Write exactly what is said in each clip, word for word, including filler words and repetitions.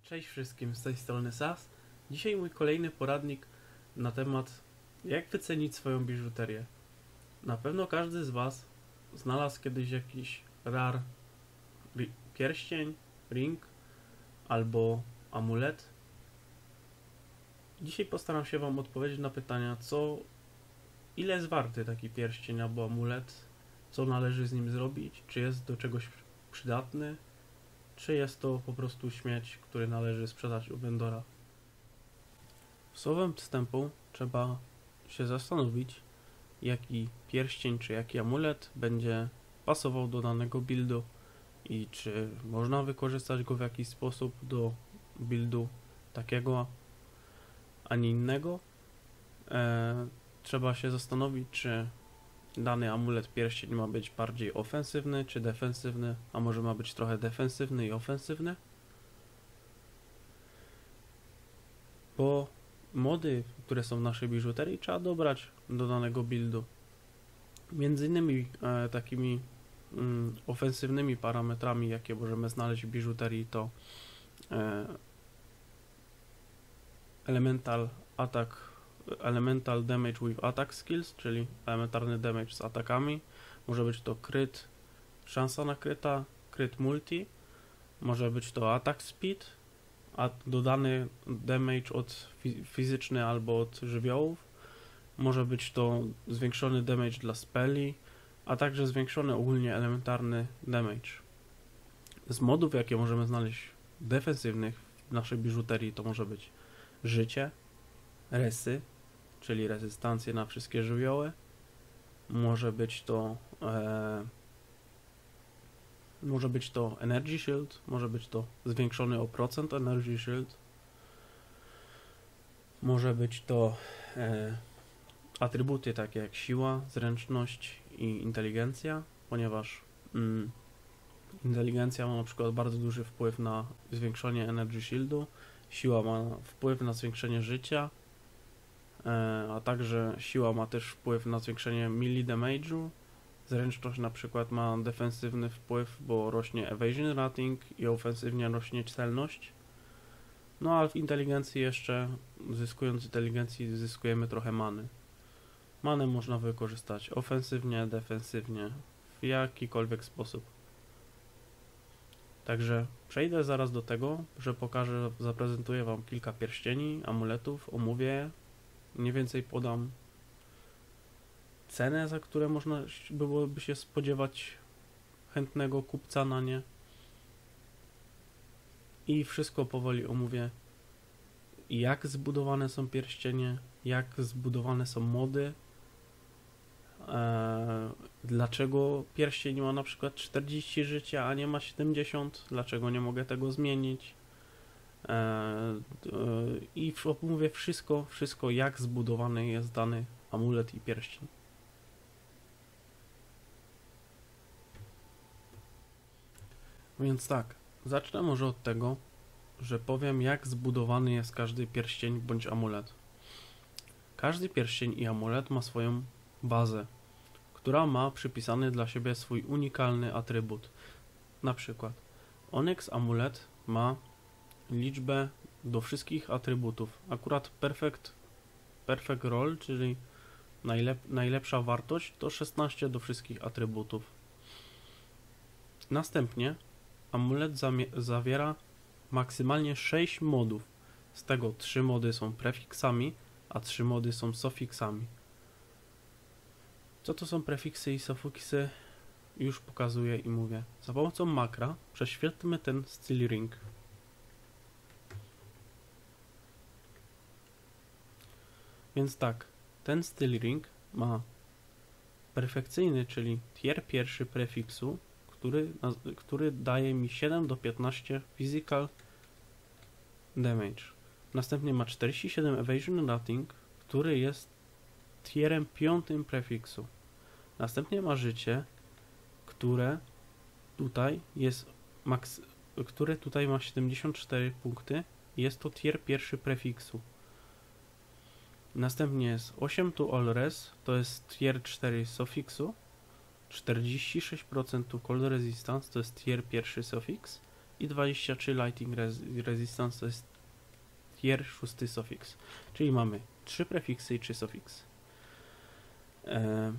Cześć wszystkim, z tej strony Sas. Dzisiaj mój kolejny poradnik na temat jak wycenić swoją biżuterię. Na pewno każdy z Was znalazł kiedyś jakiś rar ri- pierścień, ring albo amulet. Dzisiaj postaram się Wam odpowiedzieć na pytania, co, ile jest warty taki pierścień albo amulet, co należy z nim zrobić, czy jest do czegoś przydatny, czy jest to po prostu śmieć, który należy sprzedać u vendora. Słowem wstępu trzeba się zastanowić, jaki pierścień czy jaki amulet będzie pasował do danego buildu i czy można wykorzystać go w jakiś sposób do buildu takiego, a nie innego. E, trzeba się zastanowić, czy dany amulet pierścień ma być bardziej ofensywny czy defensywny, a może ma być trochę defensywny i ofensywny. Bo mody, które są w naszej biżuterii, trzeba dobrać do danego buildu. Między innymi e, takimi mm, ofensywnymi parametrami, jakie możemy znaleźć w biżuterii, to e, elemental attack, elemental damage with attack skills, czyli elementarny damage z atakami. Może być to crit, szansa na kryta, crit multi. Może być to attack speed, a dodany damage od fizyczny albo od żywiołów. Może być to zwiększony damage dla spelli, a także zwiększony ogólnie elementarny damage. Z modów, jakie możemy znaleźć defensywnych w naszej biżuterii, to może być życie, resy, czyli rezystancję na wszystkie żywioły. Może być to e, może być to Energy Shield, może być to zwiększony o procent Energy Shield. Może być to e, atrybuty takie jak siła, zręczność i inteligencja, ponieważ mm, inteligencja ma na przykład bardzo duży wpływ na zwiększenie Energy Shieldu, siła ma wpływ na zwiększenie życia, e, a także siła ma też wpływ na zwiększenie melee damage'u. Zręczność na przykład ma defensywny wpływ, bo rośnie evasion rating i ofensywnie rośnie celność. No a w inteligencji jeszcze, zyskując inteligencji, zyskujemy trochę many. Manę można wykorzystać ofensywnie, defensywnie, w jakikolwiek sposób. Także przejdę zaraz do tego, że pokażę, zaprezentuję Wam kilka pierścieni, amuletów, omówię je, mniej więcej podam cenę, za które można byłoby się spodziewać chętnego kupca na nie. I wszystko powoli omówię, jak zbudowane są pierścienie, jak zbudowane są mody, eee, dlaczego pierścień ma na przykład czterdzieści życia, a nie ma siedemdziesiąt, dlaczego nie mogę tego zmienić. Eee, I omówię wszystko, wszystko jak zbudowany jest dany amulet i pierścień. Więc tak, zacznę może od tego, że powiem, jak zbudowany jest każdy pierścień bądź amulet. Każdy pierścień i amulet ma swoją bazę, która ma przypisany dla siebie swój unikalny atrybut. Na przykład Onyx amulet ma liczbę do wszystkich atrybutów. Akurat perfect, perfect roll, czyli najlep najlepsza wartość, to szesnaście do wszystkich atrybutów. Następnie amulet zawiera maksymalnie sześć modów, z tego trzy mody są prefiksami, a trzy mody są sufiksami. Co to są prefiksy i sufiksy? Już pokazuję i mówię. Za pomocą makra prześwietlmy ten steel ring. Więc tak, ten steel ring ma perfekcyjny, czyli tier pierwszy prefiksu, Który, który daje mi siedem do piętnastu physical damage. Następnie ma czterdzieści siedem evasion rating, który jest tierem piątym prefiksu. Następnie ma życie, które tutaj jest max, które tutaj ma siedemdziesiąt cztery punkty. Jest to tier pierwszy prefiksu. Następnie jest osiem to all res, to jest tier cztery sufiksu. czterdzieści sześć procent cold resistance to jest tier pierwszy sufiks i dwadzieścia trzy Lighting Res Resistance to jest tier szósty suffix. Czyli mamy trzy prefiksy i trzy sufiksy. E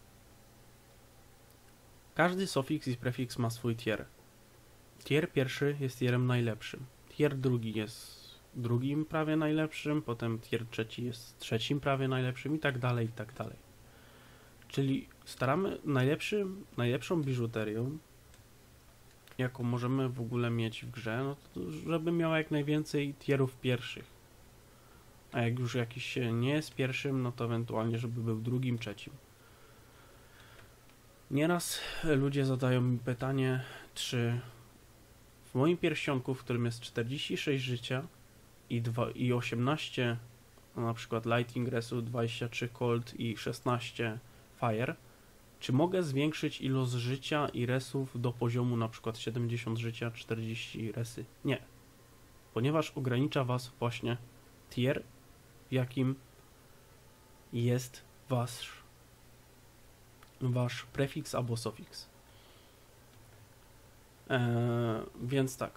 Każdy sufiks i prefiks ma swój tier. Tier pierwszy jest tierem najlepszym. Tier drugi jest drugim prawie najlepszym, potem tier trzeci jest trzecim prawie najlepszym i tak dalej, i tak dalej. Czyli staramy najlepszym, najlepszą biżuterią, jaką możemy w ogóle mieć w grze, no to żeby miała jak najwięcej tierów pierwszych. A jak już jakiś się nie jest pierwszym, no to ewentualnie żeby był drugim, trzecim. Nieraz ludzie zadają mi pytanie, czy w moim pierścionku, w którym jest czterdzieści sześć życia i, dwa, i osiemnaście, no na przykład Lighting Resu, dwadzieścia trzy Cold i szesnaście Fire, czy mogę zwiększyć ilość życia i resów do poziomu na przykład siedemdziesiąt życia, czterdzieści resy? Nie. Ponieważ ogranicza was właśnie tier, w jakim jest wasz, wasz prefiks albo sufiks. Eee, więc tak.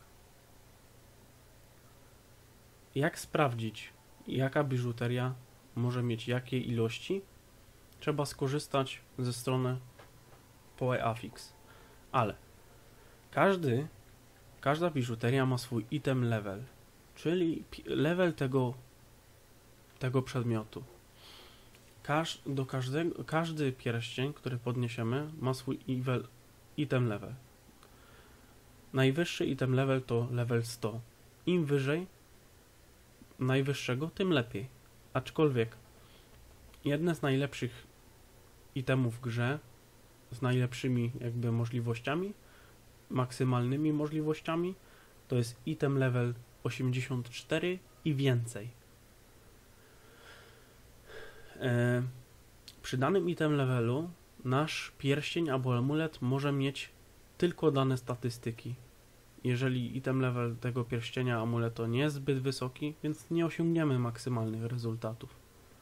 Jak sprawdzić, jaka biżuteria może mieć jakie ilości? Trzeba skorzystać ze strony PoeAffix. Ale każdy, każda biżuteria ma swój item level, czyli level tego, tego przedmiotu. Każ, do każdego, każdy pierścień, który podniesiemy, ma swój level, item level. Najwyższy item level to level sto. Im wyżej najwyższego, tym lepiej. Aczkolwiek jedne z najlepszych itemów w grze, z najlepszymi jakby możliwościami, maksymalnymi możliwościami, to jest item level osiemdziesiąt cztery i więcej. E, przy danym item levelu nasz pierścień albo amulet może mieć tylko dane statystyki. Jeżeli item level tego pierścienia amuletu nie jest zbyt wysoki, więc nie osiągniemy maksymalnych rezultatów.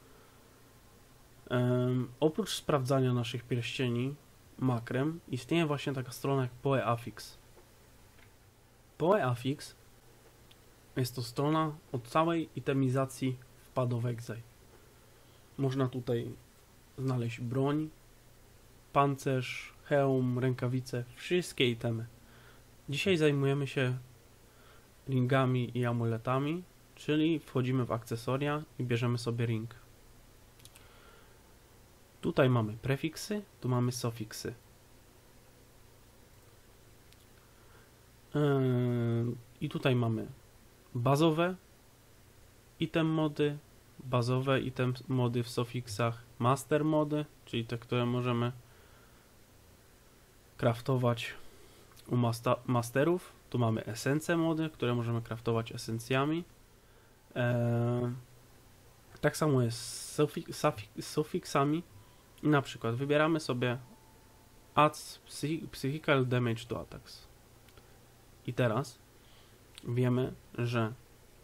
Um, oprócz sprawdzania naszych pierścieni makrem, istnieje właśnie taka strona jak PoeAffix. PoeAffix jest to strona o całej itemizacji w Path of Exile. Można tutaj znaleźć broń, pancerz, hełm, rękawice, wszystkie itemy. Dzisiaj zajmujemy się ringami i amuletami, czyli wchodzimy w akcesoria i bierzemy sobie ring. Tutaj mamy prefiksy, tu mamy sufiksy. Yy, I tutaj mamy bazowe item mody, bazowe item mody w sufiksach, master mody, czyli te, które możemy craftować u masta masterów. Tu mamy esencje mody, które możemy craftować esencjami. Eee, tak samo jest z sufik sufiksami. I na przykład wybieramy sobie adds psychical damage to attacks. I teraz wiemy, że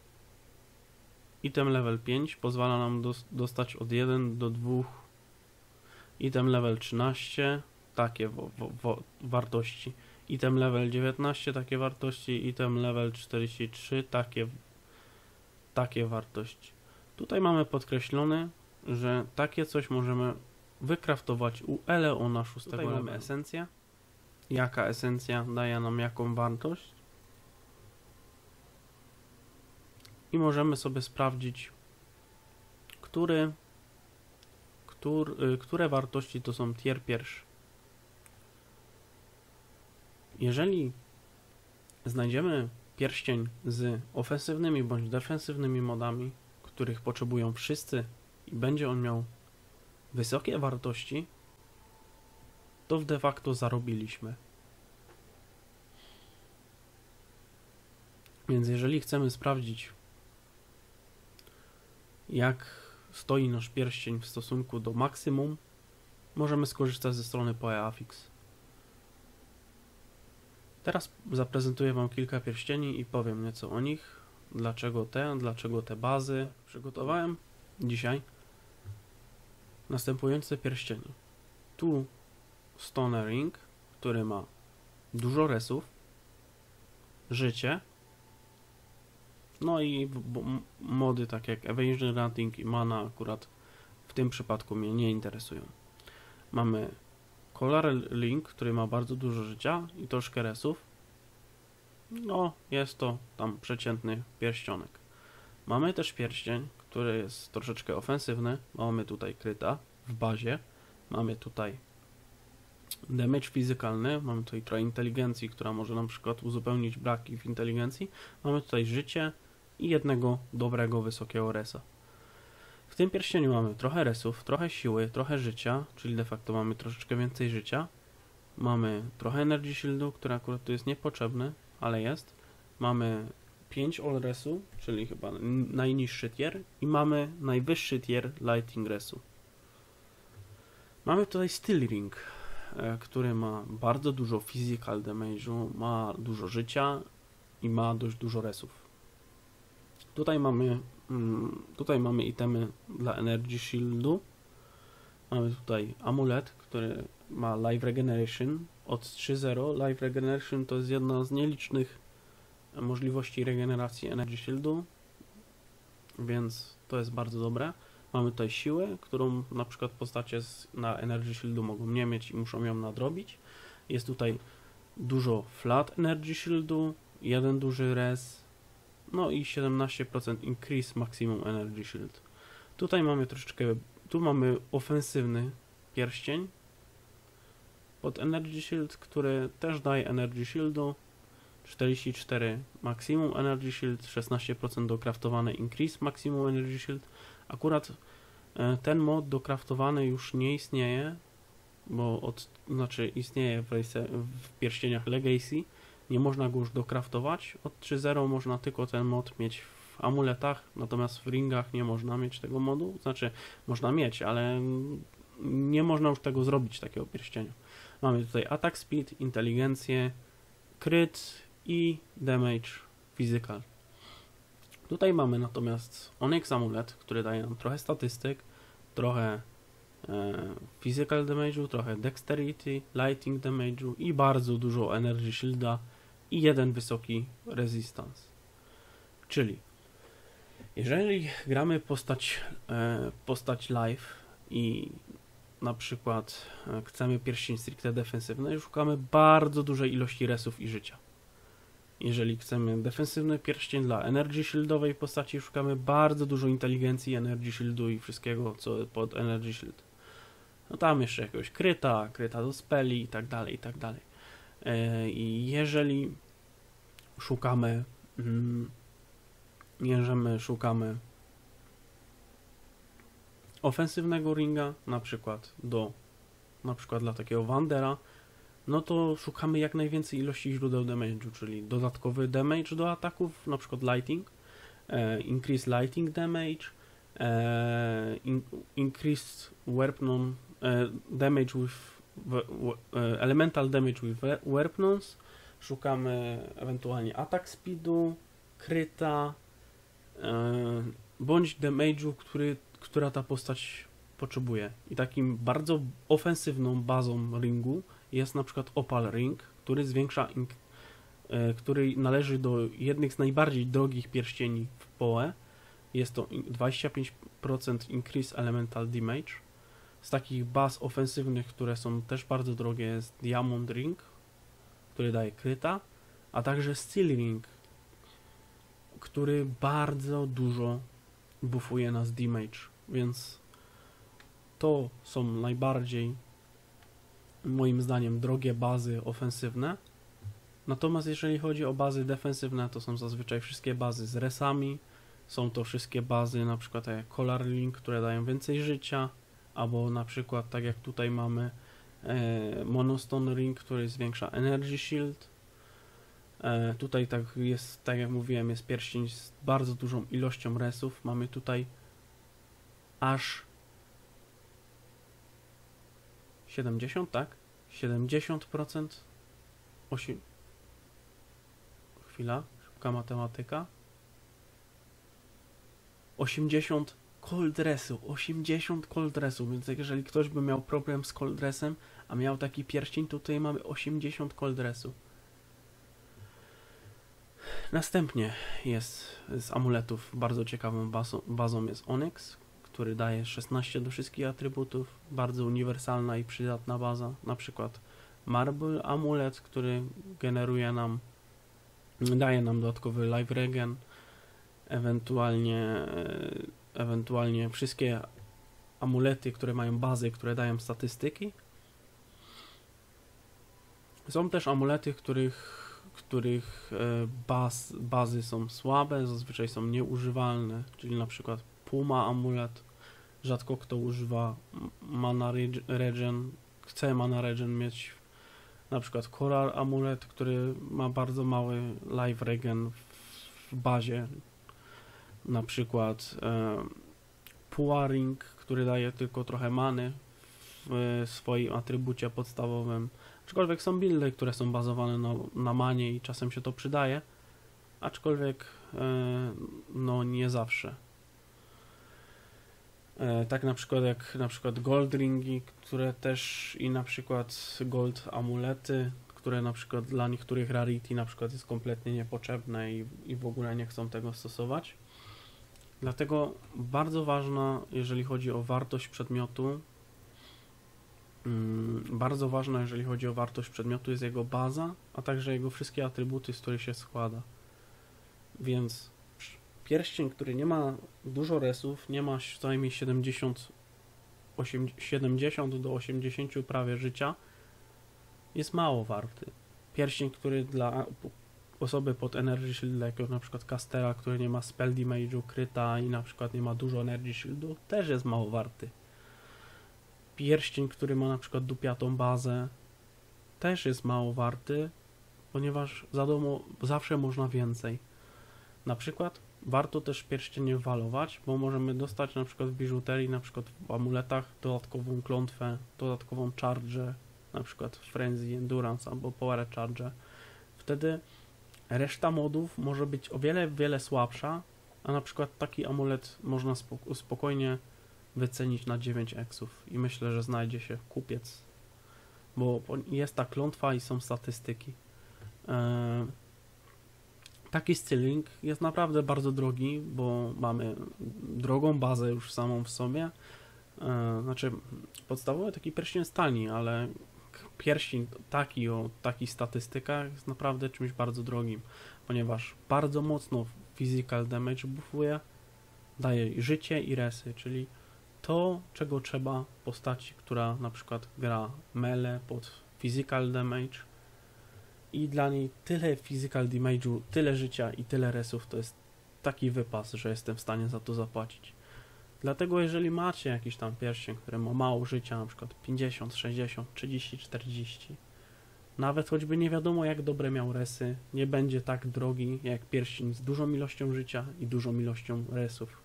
item level pięć pozwala nam dos dostać od jeden do dwóch, item level trzynaście takie wo wo wo wartości, item level dziewiętnaście takie wartości, item level czterdzieści trzy takie, takie wartości. Tutaj mamy podkreślone, że takie coś możemy wykraftować u Eleona szóstego. Tutaj mamy esencję. Jaka esencja daje nam jaką wartość. I możemy sobie sprawdzić, który, który, które wartości to są tier pierwszy. Jeżeli znajdziemy pierścień z ofensywnymi bądź defensywnymi modami, których potrzebują wszyscy i będzie on miał wysokie wartości, to de facto zarobiliśmy. Więc jeżeli chcemy sprawdzić, jak stoi nasz pierścień w stosunku do maksimum, możemy skorzystać ze strony PoeAffix. Teraz zaprezentuję Wam kilka pierścieni i powiem nieco o nich, dlaczego te, dlaczego te bazy. Przygotowałem dzisiaj następujące pierścienie. Tu Stone Ring, który ma dużo resów, życie. No i w- bo- m- mody takie jak Evasion Rating i Mana akurat w tym przypadku mnie nie interesują. Mamy Color Link, który ma bardzo dużo życia i troszkę resów. No, jest to tam przeciętny pierścionek. Mamy też pierścień, który jest troszeczkę ofensywny. Mamy tutaj kryta w bazie. Mamy tutaj damage fizykalny. Mamy tutaj trochę inteligencji, która może na przykład uzupełnić braki w inteligencji. Mamy tutaj życie i jednego dobrego, wysokiego resa. W tym pierścieniu mamy trochę resów, trochę siły, trochę życia, czyli de facto mamy troszeczkę więcej życia. Mamy trochę Energy Shieldu, który akurat tu jest niepotrzebny, ale jest. Mamy pięć all resu, czyli chyba najniższy tier, i mamy najwyższy tier lighting resu. Mamy tutaj Steel Ring, który ma bardzo dużo physical damage'u, ma dużo życia i ma dość dużo resów. Tutaj mamy tutaj mamy itemy dla Energy Shieldu. Mamy tutaj amulet, który ma Life Regeneration od trzy zero. Life Regeneration to jest jedna z nielicznych możliwości regeneracji Energy Shieldu, więc to jest bardzo dobre. Mamy tutaj siłę, którą na przykład postacie z, na Energy Shieldu mogą nie mieć i muszą ją nadrobić. Jest tutaj dużo Flat Energy Shieldu, jeden duży res, no i siedemnaście procent increase maximum Energy Shield. Tutaj mamy troszeczkę, tu mamy ofensywny pierścień pod Energy Shield, który też daje Energy Shieldu, czterdzieści cztery maximum Energy Shield, szesnaście procent dokraftowany increase maximum Energy Shield. Akurat e, ten mod dokraftowany już nie istnieje, bo od, znaczy istnieje w, race, w pierścieniach Legacy, nie można go już dokraftować. Od trzy zero można tylko ten mod mieć w amuletach, natomiast w ringach nie można mieć tego modu, znaczy można mieć, ale nie można już tego zrobić, takiego pierścienia. Mamy tutaj attack speed, inteligencję, crit i damage physical. Tutaj mamy natomiast Onyx Amulet, który daje nam trochę statystyk, trochę e, physical damage'u, trochę dexterity, lighting damage'u i bardzo dużo energy shielda i jeden wysoki resistance. Czyli jeżeli gramy postać, e, postać live i na przykład e, chcemy pierścień stricte defensywny, szukamy bardzo dużej ilości resów i życia. Jeżeli chcemy defensywny pierścień dla Energy Shieldowej postaci, szukamy bardzo dużo inteligencji, Energy Shieldu i wszystkiego, co pod Energy Shield. No tam jeszcze jakiegoś kryta, kryta do speli i tak dalej, i tak dalej. I jeżeli szukamy, mm, jeżeli szukamy ofensywnego ringa, na przykład do, na przykład dla takiego Wandera, no to szukamy jak najwięcej ilości źródeł damage'u, czyli dodatkowy damage do ataków, na przykład lighting, e, increase lighting damage, e, in, increase weapon e, damage with w, w, e, elemental damage with weapons, szukamy ewentualnie attack speedu, kryta, e, bądź damage'u, który, która ta postać potrzebuje. I takim bardzo ofensywną bazą ringu jest na przykład Opal Ring, który zwiększa, e, który należy do jednych z najbardziej drogich pierścieni w P O E. Jest to dwadzieścia pięć procent increase elemental damage. Z takich baz ofensywnych, które są też bardzo drogie, jest Diamond Ring, który daje kryta, a także Steel Ring, który bardzo dużo buffuje nas damage, więc to są najbardziej, moim zdaniem, drogie bazy ofensywne. Natomiast jeżeli chodzi o bazy defensywne, to są zazwyczaj wszystkie bazy z resami. Są to wszystkie bazy, na przykład tak jak Color Link, które dają więcej życia, albo na przykład tak jak tutaj mamy e, Monostone Ring, który zwiększa Energy Shield. E, tutaj tak jest, tak jak mówiłem, jest pierścień z bardzo dużą ilością resów. Mamy tutaj aż siedemdziesiąt, tak? siedemdziesiąt procent. osiem... Chwila, szybka matematyka. osiemdziesiąt cold resu, osiemdziesiąt cold resu, więc jeżeli ktoś by miał problem z cold resem, a miał taki pierścień, to tutaj mamy osiemdziesiąt cold resu. Następnie jest z amuletów bardzo ciekawą bazą, bazą jest Onyx, który daje szesnaście do wszystkich atrybutów, bardzo uniwersalna i przydatna baza, na przykład Marble amulet, który generuje nam, daje nam dodatkowy life regen, ewentualnie, ewentualnie wszystkie amulety, które mają bazy, które dają statystyki. Są też amulety, których, których baz, bazy są słabe, zazwyczaj są nieużywalne, czyli na przykład Puma amulet, rzadko kto używa mana regen, chce mana regen mieć, na przykład Coral amulet, który ma bardzo mały life regen w bazie, na przykład e, Pua ring, który daje tylko trochę many w swoim atrybucie podstawowym, aczkolwiek są buildy, które są bazowane na, na manie i czasem się to przydaje, aczkolwiek e, no nie zawsze. E, tak na przykład jak na przykład gold ringi, które też i na przykład gold amulety, które na przykład dla niektórych rarity na przykład jest kompletnie niepotrzebne i, i w ogóle nie chcą tego stosować. Dlatego bardzo ważna, jeżeli chodzi o wartość przedmiotu, mm, bardzo ważna, jeżeli chodzi o wartość przedmiotu jest jego baza, a także jego wszystkie atrybuty, z których się składa. Więc pierścień, który nie ma dużo resów, nie ma co najmniej siedemdziesiąt, siedemdziesiąt do osiemdziesięciu prawie życia, jest mało warty. Pierścień, który dla osoby pod Energy Shield, jak na przykład Castera, który nie ma Spell Damage'u, kryta i na przykład nie ma dużo Energy Shieldu, też jest mało warty. Pierścień, który ma na przykład dupiatą bazę, też jest mało warty, ponieważ za domu zawsze można więcej. Na przykład warto też pierścienie walować, bo możemy dostać na przykład w biżuterii, na przykład w amuletach dodatkową klątwę, dodatkową charge, na przykład Frenzy, Endurance albo Power Charge. Wtedy reszta modów może być o wiele, wiele słabsza, a na przykład taki amulet można spoko spokojnie wycenić na dziewięć eksów i myślę, że znajdzie się kupiec, bo jest ta klątwa i są statystyki. Eee, taki styling jest naprawdę bardzo drogi, bo mamy drogą bazę już samą w sobie. Eee, znaczy podstawowy taki pierścień jest tani, ale pierścień taki o takich statystykach jest naprawdę czymś bardzo drogim, ponieważ bardzo mocno physical damage buffuje, daje życie i resy, czyli to, czego trzeba postaci, która na przykład gra melee pod physical damage i dla niej tyle physical damage'u, tyle życia i tyle resów, to jest taki wypas, że jestem w stanie za to zapłacić. Dlatego jeżeli macie jakiś tam pierścień, który ma mało życia, na przykład pięćdziesiąt, sześćdziesiąt, trzydzieści, czterdzieści, nawet choćby nie wiadomo jak dobre miał resy, nie będzie tak drogi jak pierścień z dużą ilością życia i dużą ilością resów.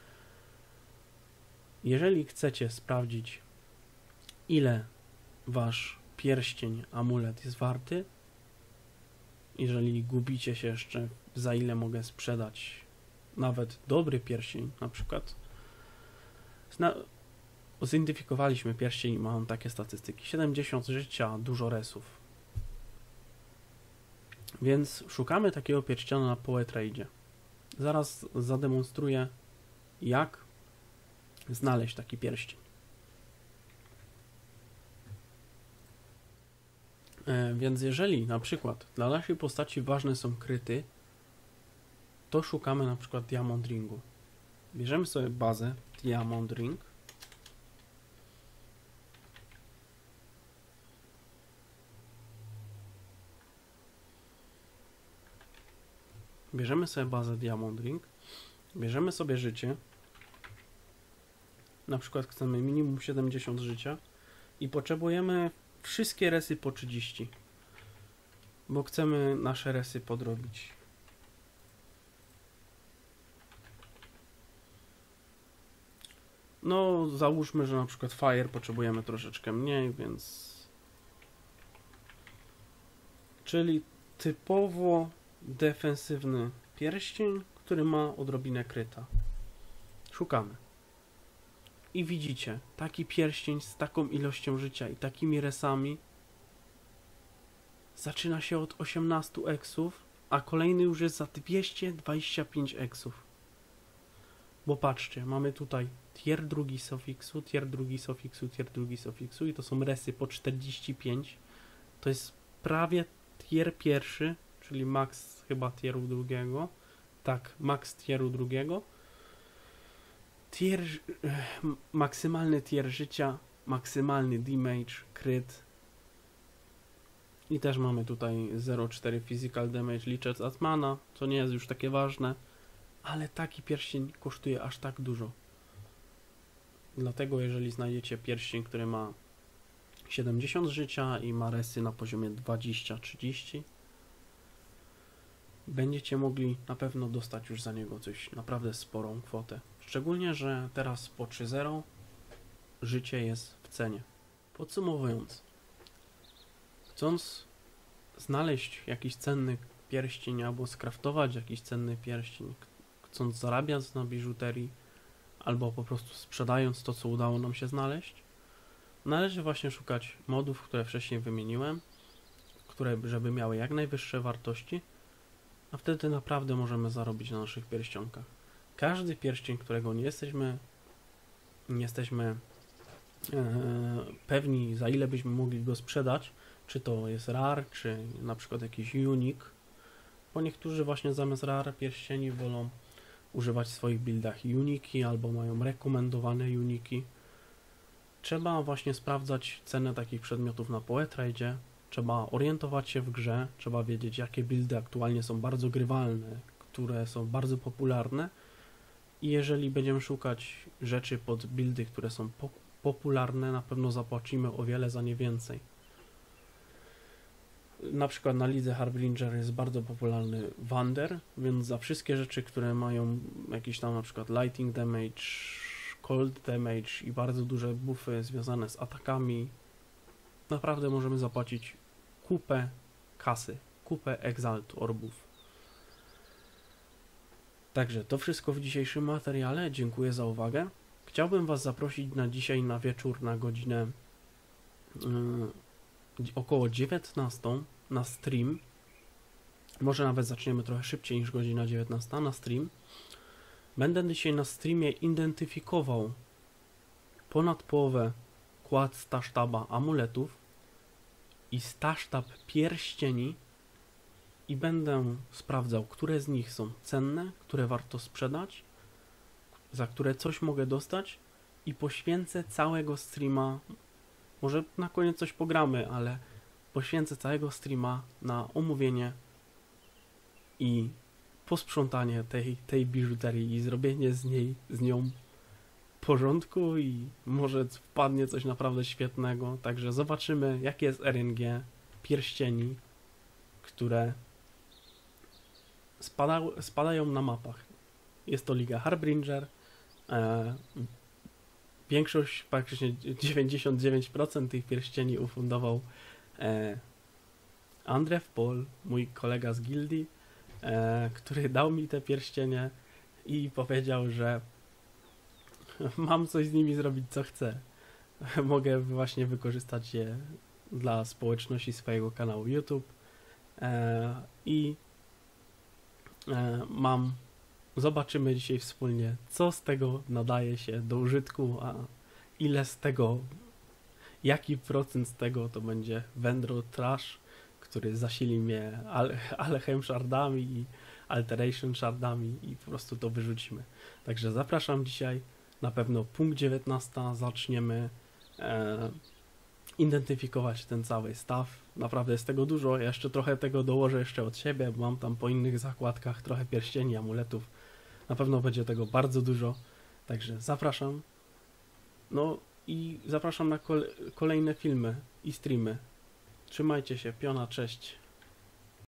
Jeżeli chcecie sprawdzić, ile wasz pierścień, amulet jest warty, jeżeli gubicie się jeszcze, za ile mogę sprzedać nawet dobry pierścień, na przykład Zna zidentyfikowaliśmy pierścień i mam takie statystyki, siedemdziesiąt życia, dużo resów, więc szukamy takiego pierścienia na PoeTrade. Zaraz zademonstruję, jak znaleźć taki pierścień. E, więc jeżeli na przykład dla naszej postaci ważne są kryty, to szukamy na przykład Diamond Ringu. Bierzemy sobie bazę Diamond Ring. Bierzemy sobie bazę Diamond Ring. Bierzemy sobie życie. Na przykład chcemy minimum siedemdziesiąt życia i potrzebujemy wszystkie resy po trzydzieści, bo chcemy nasze resy podrobić. No, załóżmy, że na przykład Fire potrzebujemy troszeczkę mniej, więc... Czyli typowo defensywny pierścień, który ma odrobinę kryta. Szukamy. I widzicie, taki pierścień z taką ilością życia i takimi resami zaczyna się od osiemnastu eksów a kolejny już jest za dwieście dwadzieścia pięć eksów. Bo patrzcie, mamy tutaj tier drugi Sofiksu, tier drugi Sofiksu, tier drugi Sofiksu i to są resy po czterdzieści pięć. To jest prawie tier pierwszy, czyli max chyba tieru drugiego. Tak, max tieru drugiego. Tier, maksymalny tier życia, maksymalny damage, crit. I też mamy tutaj zero przecinek cztery physical damage liczec at mana, co nie jest już takie ważne. Ale taki pierścień kosztuje aż tak dużo. Dlatego jeżeli znajdziecie pierścień, który ma siedemdziesiąt życia i ma resy na poziomie dwadzieścia trzydzieści, będziecie mogli na pewno dostać już za niego coś naprawdę sporą kwotę. Szczególnie, że teraz po trzy zero życie jest w cenie. Podsumowując, chcąc znaleźć jakiś cenny pierścień albo skraftować jakiś cenny pierścień, chcąc zarabiać na biżuterii albo po prostu sprzedając to, co udało nam się znaleźć, należy właśnie szukać modów, które wcześniej wymieniłem, które żeby miały jak najwyższe wartości, a wtedy naprawdę możemy zarobić na naszych pierścionkach. Każdy pierścień, którego nie jesteśmy nie jesteśmy e, pewni, za ile byśmy mogli go sprzedać, czy to jest rare, czy na przykład jakiś unique, bo niektórzy właśnie zamiast rare pierścieni wolą używać w swoich buildach uniki albo mają rekomendowane uniki. Trzeba właśnie sprawdzać cenę takich przedmiotów na PoeTrade, trzeba orientować się w grze, trzeba wiedzieć, jakie buildy aktualnie są bardzo grywalne, które są bardzo popularne i jeżeli będziemy szukać rzeczy pod buildy, które są po popularne, na pewno zapłacimy o wiele za nie więcej. Na przykład na lidze Harbinger jest bardzo popularny Wander, więc za wszystkie rzeczy, które mają jakiś tam na przykład lighting damage, cold damage i bardzo duże buffy związane z atakami, naprawdę możemy zapłacić kupę kasy, kupę Exalt Orbów. Także to wszystko w dzisiejszym materiale. Dziękuję za uwagę. Chciałbym Was zaprosić na dzisiaj na wieczór na godzinę yy, około dziewiętnastą na stream. Może nawet zaczniemy trochę szybciej niż godzina dziewiętnasta na stream. Będę dzisiaj na streamie identyfikował ponad połowę kład stasztaba amuletów i stasztab pierścieni i będę sprawdzał, które z nich są cenne, które warto sprzedać, za które coś mogę dostać i poświęcę całego streama, może na koniec coś pogramy, ale poświęcę całego streama na omówienie i posprzątanie tej, tej biżuterii i zrobienie z niej, z nią porządku i może wpadnie coś naprawdę świetnego. Także zobaczymy, jakie jest R N G pierścieni, które spada, spadają na mapach. Jest to Liga Harbinger. E, większość, praktycznie dziewięćdziesiąt dziewięć procent tych pierścieni ufundował e, Andrew Paul, mój kolega z gildii, e, który dał mi te pierścienie i powiedział, że mam coś z nimi zrobić, co chcę. Mogę właśnie wykorzystać je dla społeczności swojego kanału YouTube e, i e, mam zobaczymy dzisiaj wspólnie, co z tego nadaje się do użytku, a ile z tego, jaki procent z tego to będzie Vendro Trash, który zasili mnie Alchem Shardami i Alteration Shardami i po prostu to wyrzucimy. Także zapraszam dzisiaj, na pewno punkt dziewiętnasty zaczniemy e, identyfikować ten cały staw. Naprawdę jest tego dużo, ja jeszcze trochę tego dołożę jeszcze od siebie, bo mam tam po innych zakładkach trochę pierścieni, amuletów. Na pewno będzie tego bardzo dużo, także zapraszam. No i zapraszam na kole kolejne filmy i streamy. Trzymajcie się, piona, cześć.